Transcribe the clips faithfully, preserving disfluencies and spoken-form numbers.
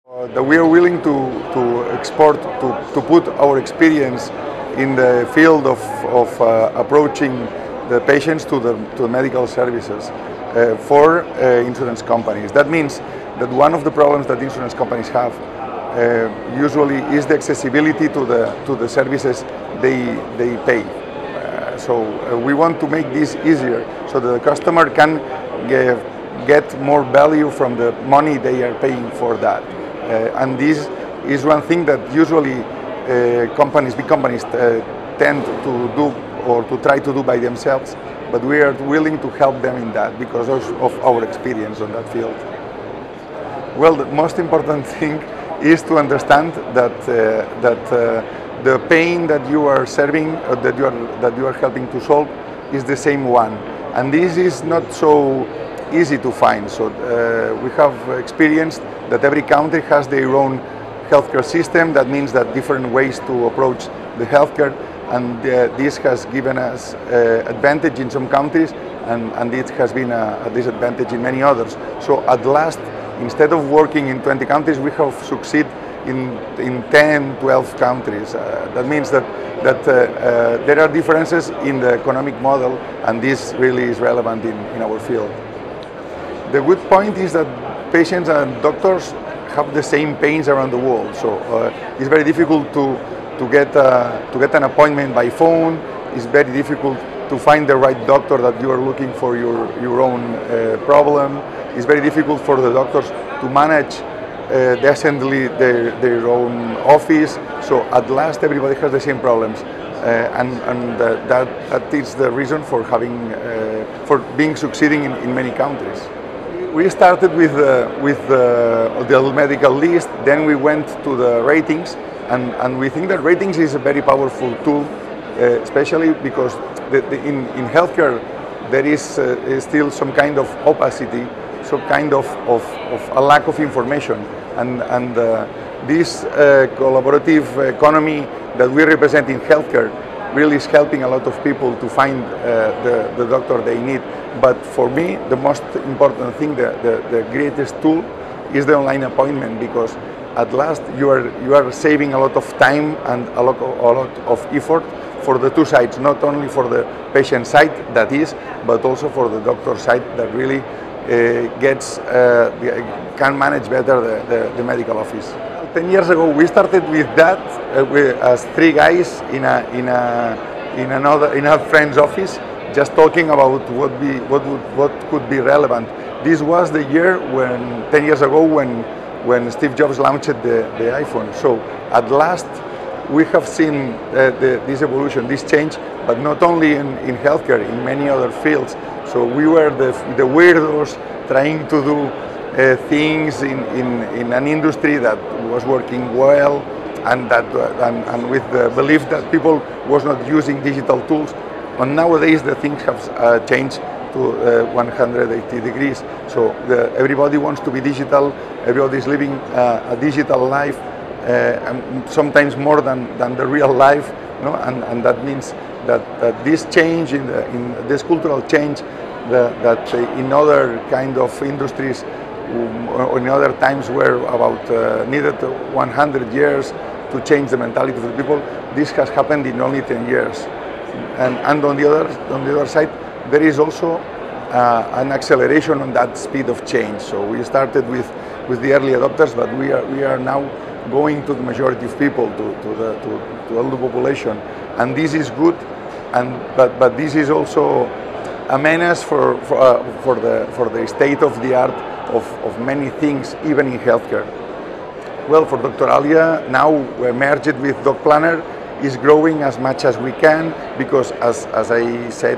Uh, that we are willing to, to export, to, to put our experience in the field of, of uh, approaching the patients to the, to the medical services uh, for uh, insurance companies. That means that one of the problems that insurance companies have uh, usually is the accessibility to the, to the services they, they pay. Uh, so uh, we want to make this easier so that the customer can get, get more value from the money they are paying for that. Uh, and this is one thing that usually uh, companies, big companies uh, tend to do or to try to do by themselves, but we are willing to help them in that because of, of our experience on that field. Well, the most important thing is to understand that, uh, that uh, the pain that you are serving, uh, that, you are, that you are helping to solve is the same one. And this is not so easy to find. So uh, we have experienced that every country has their own healthcare system. That means that different ways to approach the healthcare, and uh, this has given us uh, advantage in some countries, and, and it has been a, a disadvantage in many others. So at last, instead of working in twenty countries, we have succeeded in, in ten, twelve countries. Uh, that means that, that uh, uh, there are differences in the economic model, and this really is relevant in, in our field. The good point is that patients and doctors have the same pains around the world, so uh, it's very difficult to, to, get, uh, to get an appointment by phone. It's very difficult to find the right doctor that you are looking for your, your own uh, problem. It's very difficult for the doctors to manage uh, decently their, their own office, so at last everybody has the same problems. Uh, and and uh, that, that is the reason for, having, uh, for being succeeding in, in many countries. We started with, uh, with uh, the medical list, then we went to the ratings, and, and we think that ratings is a very powerful tool, uh, especially because the, the, in, in healthcare there is, uh, is still some kind of opacity, some kind of, of, of a lack of information, and, and uh, this uh, collaborative economy that we represent in healthcare really is helping a lot of people to find uh, the, the doctor they need. But for me, the most important thing, the, the, the greatest tool is the online appointment, because at last you are, you are saving a lot of time and a lot, of, a lot of effort for the two sides, not only for the patient side, that is, but also for the doctor side that really uh, gets, uh, can manage better the, the, the medical office. Ten years ago, we started with that uh, with, as three guys in a, in a, in another, in a friend's office, just talking about what be what would what could be relevant. This was the year when ten years ago when when Steve Jobs launched the, the iPhone. So at last we have seen uh, the, this evolution, this change, but not only in, in healthcare, in many other fields. So we were the, the weirdos trying to do uh, things in, in, in an industry that was working well, and that uh, and, and with the belief that people was not using digital tools. And nowadays the things have uh, changed to uh, one hundred eighty degrees. So the, everybody wants to be digital, everybody is living uh, a digital life, uh, and sometimes more than, than the real life. You know? and, and that means that, that this change, in, the, in this cultural change, the, that in other kind of industries, um, or in other times were about uh, needed one hundred years to change the mentality of the people, this has happened in only ten years. And, and on the other on the other side, there is also uh, an acceleration on that speed of change. So we started with, with the early adopters, but we are we are now going to the majority of people, to, to the to, to all the population, and this is good. And but but this is also a menace for for, uh, for the for the state of the art of, of many things, even in healthcare. Well, for Doctor Alia, now we're merged with Doc Planner, is growing as much as we can, because as, as I said,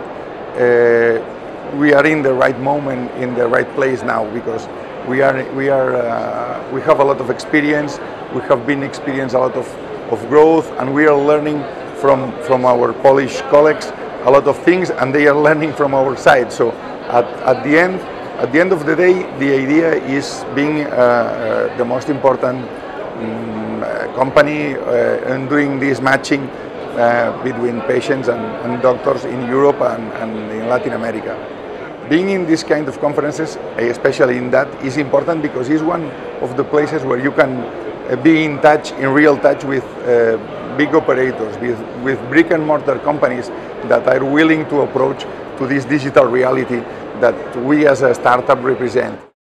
uh, we are in the right moment, in the right place now, because we are we are uh, we have a lot of experience, we have been experienced a lot of, of growth, and we are learning from from our Polish colleagues a lot of things, and they are learning from our side. So at, at the end at the end of the day, the idea is being uh, uh, the most important um, company uh, and doing this matching uh, between patients and, and doctors in Europe and, and in Latin America. being in this kind of conferences, especially in that, is important because it's one of the places where you can uh, be in touch, in real touch with uh, big operators, with, with brick and mortar companies that are willing to approach to this digital reality that we as a startup represent.